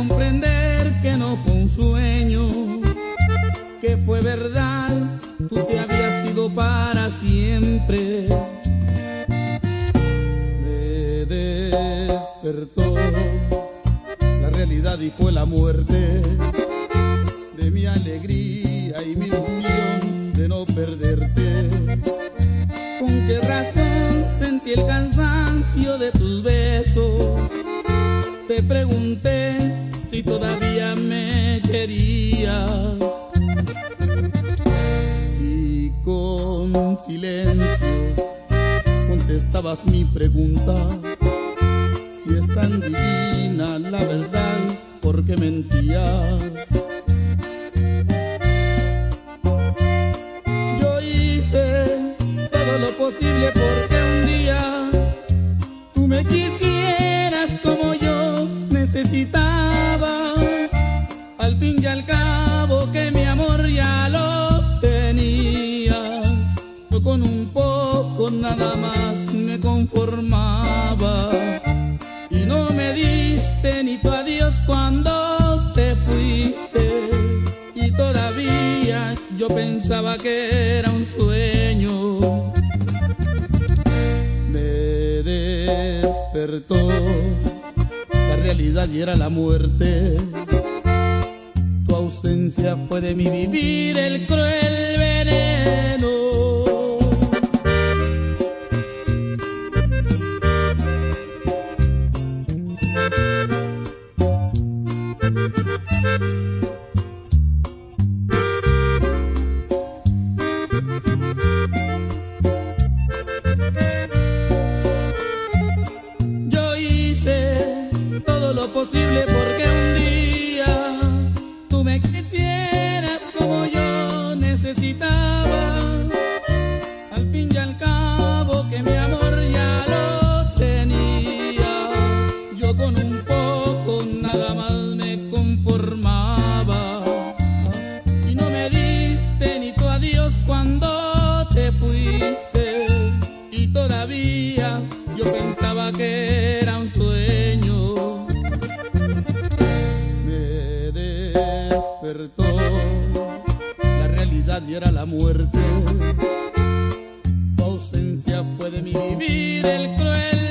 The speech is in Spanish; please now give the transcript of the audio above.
comprender que no fue un sueño, que fue verdad, tú te habías ido para siempre. Me despertó la realidad y fue la muerte de mi alegría y mi ilusión de no perderte. ¿Con qué razón sentí el cansancio de tus besos? Te pregunté si todavía me querías y con silencio contestabas mi pregunta. Si es tan divina la verdad, ¿por qué mentías? Yo hice todo lo posible porque un día tú me quisieras como yo necesitaba. Al fin y al cabo que mi amor ya lo tenías. Yo con un poco nada más me conformaba. Y no me diste ni tu adiós cuando te fuiste. Y todavía yo pensaba que era un sueño. Me despertó la realidad y era la muerte. Tu ausencia fue de mi vivir el cruel veneno. Yo hice todo lo posible porque un día tú me quisieras como yo necesitaba. Al fin y al cabo que mi amor ya lo tenía. Yo con un poco nada más me conformaba. Y no me diste ni tu adiós cuando te fuiste. Y todavía yo pensaba que era un sueño. Me despertó la realidad y era la muerte. Tu ausencia fue de mi vivir el cruel